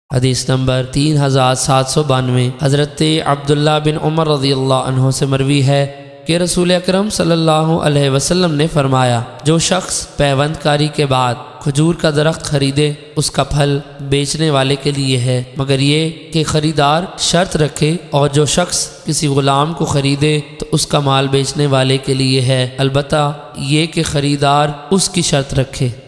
हदीस नंबर 3792। हज़रत अब्दुल्ला बिन उमर रज़ियल्लाहु अन्हु से मरवी है कि रसूल अकरम सल्लल्लाहु अलैहि वसल्लम ने फरमाया, जो शख्स पैवंदकारी के बाद खजूर का दरख्त खरीदे उसका फल बेचने वाले के लिए है, मगर ये कि ख़रीदार शर्त रखे, और जो शख्स किसी ग़ुलाम को ख़रीदे तो उसका माल बेचने वाले के लिए है, अलबत्ता ये कि ख़रीदार उसकी शर्त रखे।